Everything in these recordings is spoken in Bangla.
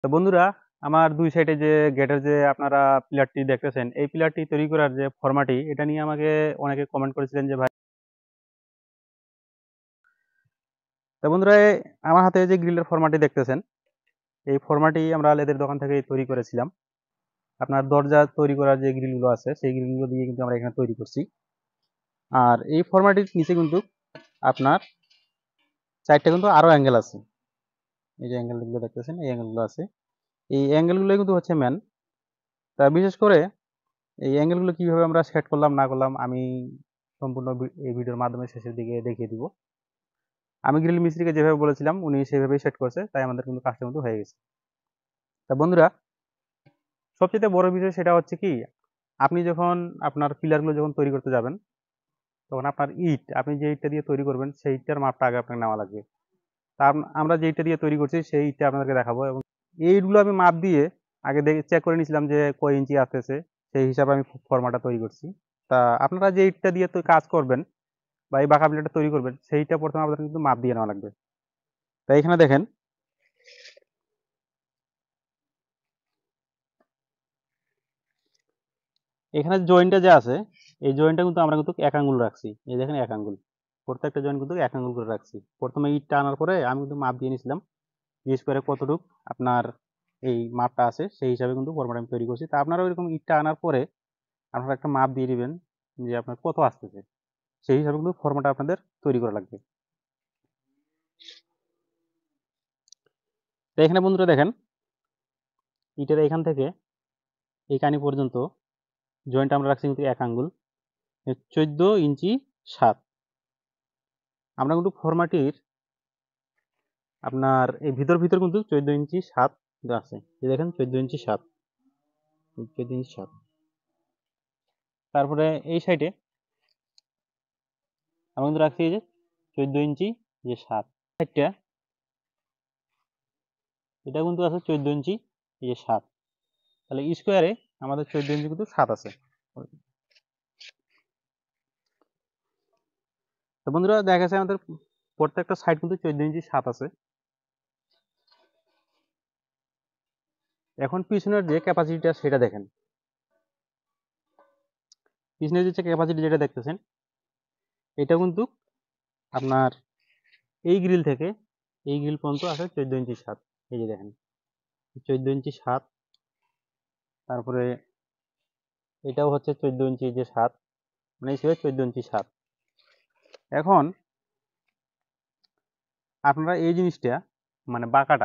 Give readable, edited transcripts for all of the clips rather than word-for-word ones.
তো বন্ধুরা, আমার দুই সাইডে যে গেটের যে আপনারা পিলারটি দেখতেছেন, এই পিলারটি তৈরি করার যে ফর্মাটি, এটা নিয়ে আমাকে অনেকে কমেন্ট করেছিলেন যে ভাই। তো বন্ধুরা, আমার হাতে যে গ্রিলের ফর্মাটি দেখতেছেন, এই ফর্মাটি আমরা লেদের দোকান থেকে তৈরি করেছিলাম। আপনার দরজা তৈরি করার যে গ্রিলগুলো আছে, সেই গ্রিলগুলো দিয়ে কিন্তু আমরা এখানে তৈরি করছি। আর এই ফর্মাটির নিচে কিন্তু আপনার চারটা কিন্তু আরো অ্যাঙ্গেল আছে। এই যে অ্যাঙ্গেলগুলো দেখতেছেন, এই অ্যাঙ্গেলগুলো আছে। এই অ্যাঙ্গেলগুলো কিন্তু হচ্ছে মেন। তা বিশেষ করে এই অ্যাঙ্গেলগুলো কিভাবে আমরা সেট করলাম না করলাম, আমি সম্পূর্ণ এই ভিডিওর মাধ্যমে শেষের দিকে দেখিয়ে দিব। আমি গ্রিল মিস্ত্রিকে যেভাবে বলেছিলাম, উনি সেভাবেই সেট করছে, তাই আমাদের কিন্তু কাজটা কিন্তু হয়ে গেছে। তা বন্ধুরা, সবচেয়ে বড় বিষয় সেটা হচ্ছে কি, আপনি যখন আপনার পিলারগুলো যখন তৈরি করতে যাবেন, তখন আপনার আপনি যে ইটটা দিয়ে তৈরি করবেন, সেই ইটটার মাপটা আগে আপনাকে নেওয়া লাগবে। তা আমরা যে ইটটা দিয়ে তৈরি করছি, সেই ইটটা আপনাদেরকে দেখাবো। এবং এই ইটগুলো আমি মাপ দিয়ে আগে চেক করে নিয়েছিলাম যে কয় ইঞ্চি আসতেছে, সেই হিসাবে আমি ফর্মাটা তৈরি করছি। তা আপনারা যে ইটটা দিয়ে তো কাজ করবেন বা এই বাঁকা পিলারটা তৈরি করবেন, সেইটা প্রথমে আপনাদের কিন্তু মাপ দিয়ে নেওয়া লাগবে। তাই এখানে দেখেন, এখানে জয়েন্টটা যে আছে, এই জয়েন্টটা কিন্তু আমরা কিন্তু এক আঙ্গুল রাখছি। এই দেখেন, এক আঙ্গুল। প্রত্যেকটা জয়েন্ট কিন্তু এক আঙ্গুল করে রাখছি। প্রথমে ইটটা আনার পরে আমি কিন্তু মাপ দিয়ে নিয়েছিলাম, যে স্কোয়ারে কতটুক আপনার এই মাপটা আছে, সেই হিসাবে কিন্তু ফর্মাটা আমি তৈরি করছি। তা আপনারা ওইরকম ইটটা আনার পরে আপনারা একটা মাপ দিয়ে দিবেন যে আপনার কত আসতেছে, সেই হিসাবে কিন্তু ফর্মাটা আপনাদের তৈরি করা লাগবে। তো এখানে বন্ধুরা দেখেন, ইটের এখান থেকে এই কানি পর্যন্ত জয়েন্ট আমরা রাখছি কিন্তু এক আঙ্গুল, 14 ইঞ্চি 7। আমরা কিন্তু ফর্মাটির আপনার এই ভিতর ভিতর কিন্তু 14 ইঞ্চি 7 আছে। এই দেখেন, 14 ইঞ্চি 7, 14 ইঞ্চি 7। তারপরে এই সাইডে আমরা কিন্তু রাখছি এই যে 14 ইঞ্চি 7 সাইডটা, এটা কিন্তু আছে 14 ইঞ্চি 7। তাহলে স্কোয়ারে আমাদের 14 ইঞ্চি কিন্তু 7 আছে। তো বন্ধুরা, দেখা যাচ্ছে আমাদের প্রত্যেকটা সাইড কিন্তু 14 ইঞ্চি 7 আছে। এখন পিছনের যে ক্যাপাসিটিটা সেটা দেখেন। পিছনের যে ক্যাপাসিটি যেটা দেখতেছেন, এটা কিন্তু আপনার এই গ্রিল থেকে এই গ্রিল পর্যন্ত আছে 14 ইঞ্চি 7। এই যে দেখেন, 14 ইঞ্চি 7। তারপরে এটাও হচ্ছে 14 ইঞ্চি 7, মানে হিসেবে 14 ইঞ্চি 7। এখন আপনারা এই জিনিসটা, মানে বাঁকাটা,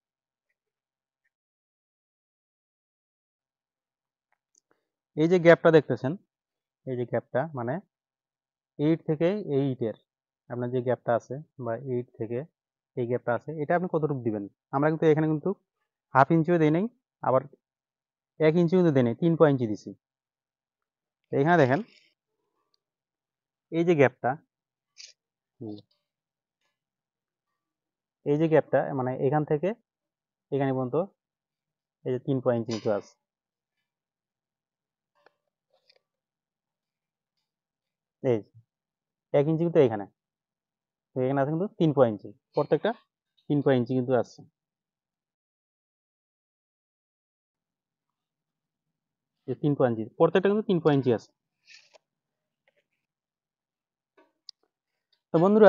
এই যে গ্যাপটা দেখতেছেন, এই যে গ্যাপটা মানে এইট থেকে এই ইটের আপনার যে গ্যাপটা আছে, বা এইট থেকে এই গ্যাপটা আছে, এটা আপনি কতটুকু দিবেন। আমরা কিন্তু এখানে কিন্তু হাফ ইঞ্চিও দেই নাই, আবার 1 ইঞ্চিও কিন্তু দেই নাই, 3 ইঞ্চি দিছি। এখানে দেখেন, এই যে গ্যাপটা, এই যে গ্যাপটা মানে এখান থেকে এখানে পর্যন্ত এই যে 3 ইঞ্চি কিন্তু আছে। এই 1 ইঞ্চি কিন্তু এখানে, তো এখানে আছে কিন্তু 3 ইঞ্চি, প্রত্যেকটা 3 ইঞ্চি কিন্তু আছে। যে 3 ইঞ্চি প্রত্যেকটা কিন্তু 3 ইঞ্চি আছে। তো বন্ধুরা,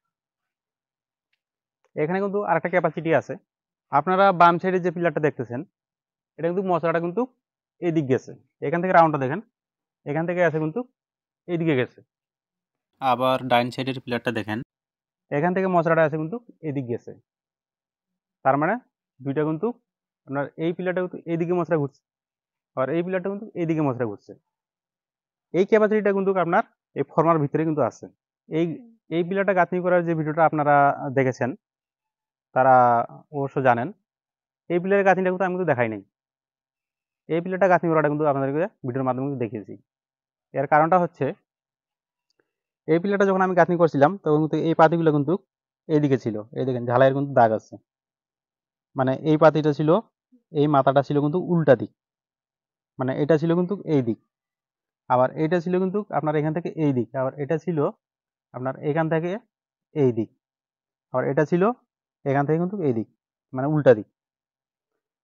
এখানে কিন্তু আরেকটা ক্যাপাসিটি আছে। আপনারা বাম সাইডে যে পিলারটা দেখতেছেন, এটা কিন্তু মশলাটা কিন্তু এদিক গেছে। এখান থেকে রাউন্ডটা দেখেন, এখান থেকে আছে কিন্তু এইদিকে গেছে। আবার ডাইন সাইডের পিলারটা দেখেন, এখান থেকে মশলাটা আছে কিন্তু এদিক গেছে। তার মানে দুইটা কিন্তু আপনার এই পিলারটা কিন্তু এইদিকে মশলা ঘুরছে, আর এই পিলারটা কিন্তু এইদিকে মশলা ঘুরছে। এই ক্যাপাসিটিটা কিন্তু আপনার এই ফর্মার ভিতরে কিন্তু আছে। এই এই পিলারটা গাঁথনি করার যে ভিডিওটা আপনারা দেখেছেন, তারা অবশ্য জানেন এই পিলারের গাঁথনিটা কিন্তু আমি কিন্তু দেখাই নাই। এই পিলারটা গাঁথনি করাটা কিন্তু আপনাদেরকে ভিডিওর মাধ্যমে কিন্তু দেখিয়েছি। এর কারণটা হচ্ছে, এই পিলারটা যখন আমি গাঁথনি করছিলাম, তখন কিন্তু এই পাতিগুলো কিন্তু এইদিকে ছিল। এই দেখেন, ঝালাইয়ের কিন্তু দাগ আছে। মানে এই পাতিটা ছিল, এই মাথাটা ছিল কিন্তু উল্টা দিক, মানে এটা ছিল কিন্তু এই দিক। আবার এটা ছিল কিন্তু আপনার এখান থেকে এই দিক। আবার এটা ছিল আপনার এখান থেকে এই দিক। আবার এটা ছিল এখান থেকে কিন্তু এই দিক, মানে উল্টা দিক।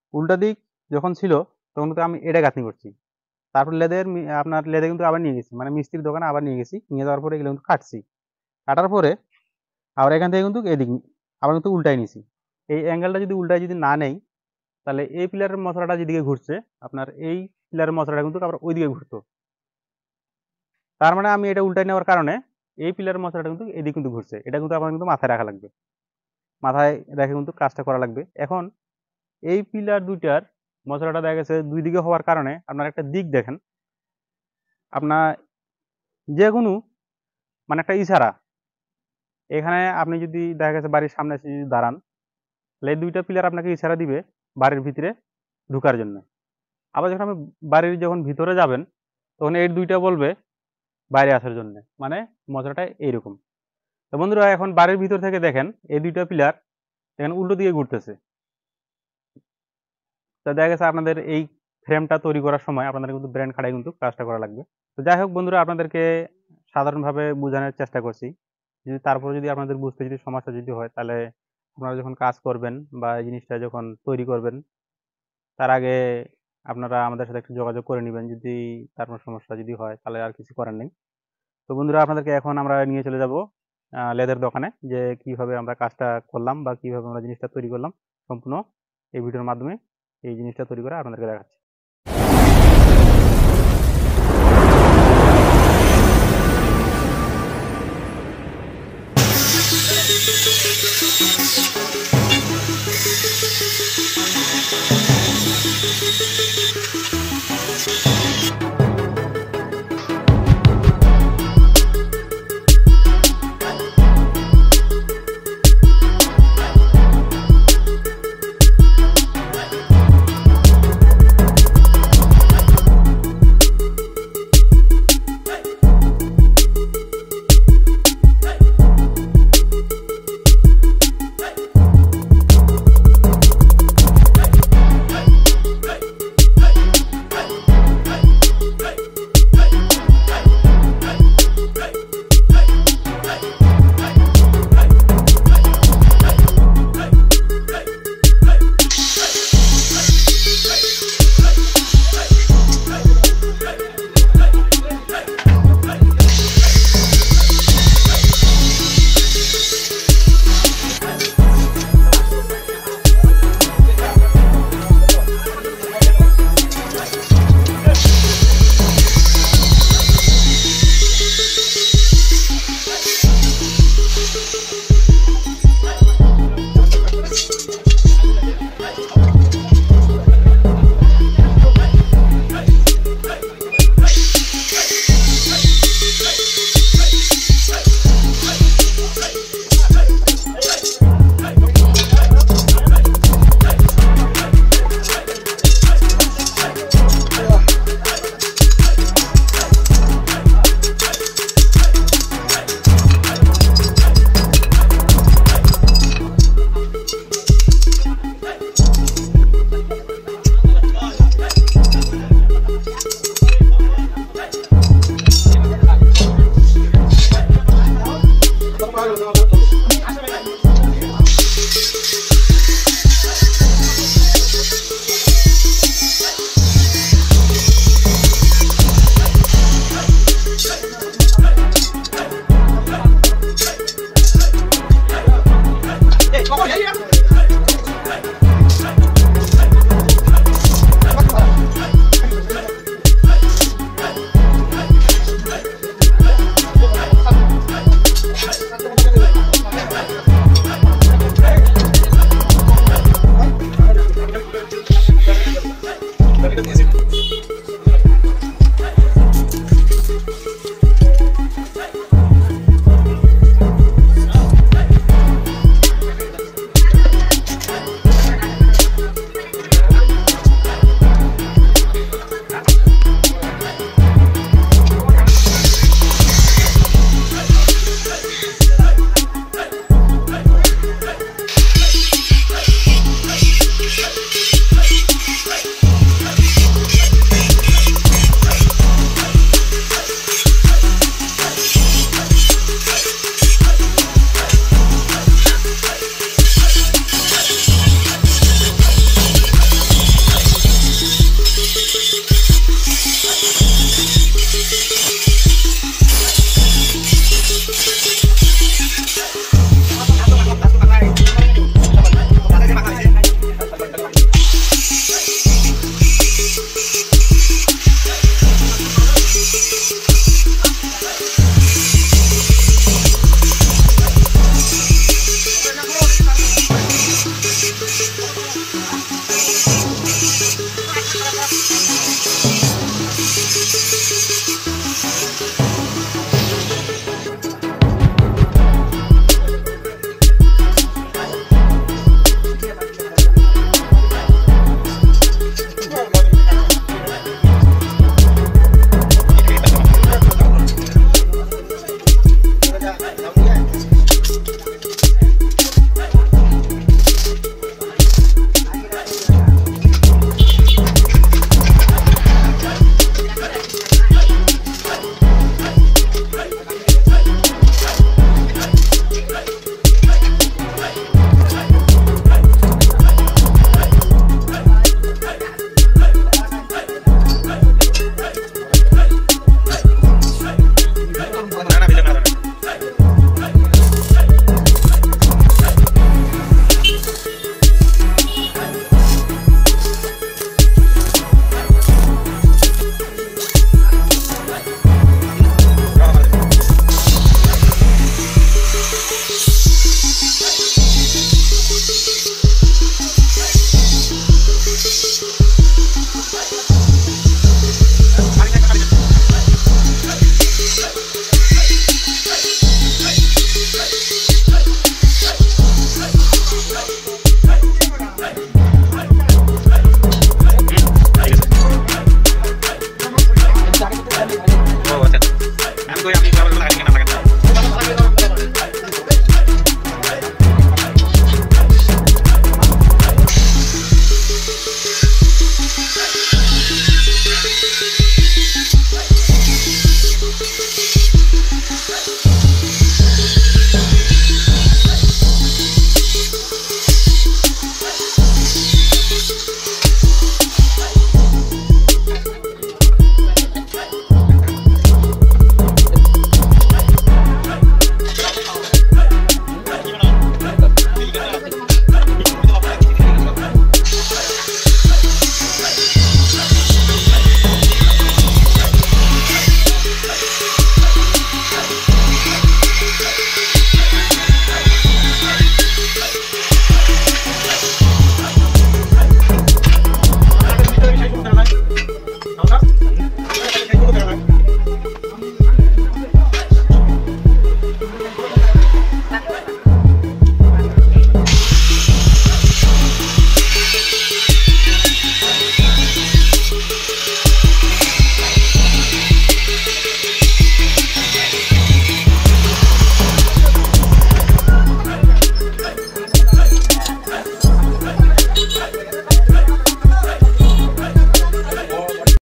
উল্টা দিক যখন ছিল তখন কিন্তু আমি এটা গাঁথনি করছি। তারপর আপনার লেদে কিন্তু আবার নিয়ে গেছি, মানে মিস্ত্রির দোকানে আবার নিয়ে গেছি, নিয়ে যাওয়ার পরে এগুলো কিন্তু কাটছি। কাটার পরে আবার এখান থেকে কিন্তু এদিক আবার কিন্তু উল্টাই নিছি। এই অ্যাঙ্গেলটা যদি উল্টায় যদি না নেই, তাহলে এই পিলারের মশলাটা যেদিকে ঘুরছে, আপনার এই পিলারের মশলাটা কিন্তু আবার ওইদিকে ঘুরতো। তার মানে আমি এটা উল্টাই নেওয়ার কারণে এই পিলারের মশলাটা কিন্তু এদিকে কিন্তু ঘুরছে। এটা কিন্তু আপনার কিন্তু মাথায় রাখা লাগবে, মাথায় রেখে কিন্তু কাজটা করা লাগবে। এখন এই পিলার দুইটার মশলাটা দেখা গেছে দুই দিকে হওয়ার কারণে আপনার একটা দিক দেখেন, আপনার যে কোনো মানে একটা ইশারা, এখানে আপনি যদি দেখা গেছে বাড়ির সামনে এসে যদি দাঁড়ান, তাহলে এই দুইটা পিলার আপনাকে ইশারা দিবে বাড়ির ভিতরে ঢুকার জন্য। আবার যখন আপনি বাড়ির যখন ভিতরে যাবেন, তখন এই দুইটা বলবে বাইরে আসার জন্য, মানে মশলাটা এইরকম। তো বন্ধুরা এখন বাড়ির ভিতর থেকে দেখেন এই দুইটা পিলার এখানে উল্টো দিকে ঘুরতেছে। তো দেখা গেছে আপনাদের এই ফ্রেমটা তৈরি করার সময় আপনাদের কিন্তু ব্রেন খাটাই কিন্তু কাজটা করা লাগবে। তো যাই হোক বন্ধুরা, আপনাদেরকে সাধারণভাবে বোঝানোর চেষ্টা করছি। যদি তারপরে যদি আপনাদের বুঝতে যদি সমস্যা যদি হয়, তাহলে আপনারা যখন কাজ করবেন বা এই জিনিসটা যখন তৈরি করবেন, তার আগে আপনারা আমাদের সাথে একটু যোগাযোগ করে নেবেন। যদি তারপর সমস্যা যদি হয়, তাহলে আর কিছু করার নেই। তো বন্ধুরা, আপনাদেরকে এখন আমরা নিয়ে চলে যাব লেদের দোকানে, যে কিভাবে আমরা কাজটা করলাম বা কিভাবে আমরা জিনিসটা তৈরি করলাম, সম্পূর্ণ এই ভিডিওর মাধ্যমে এই জিনিসটা তৈরি করে আপনাদেরকে দেখাচ্ছি।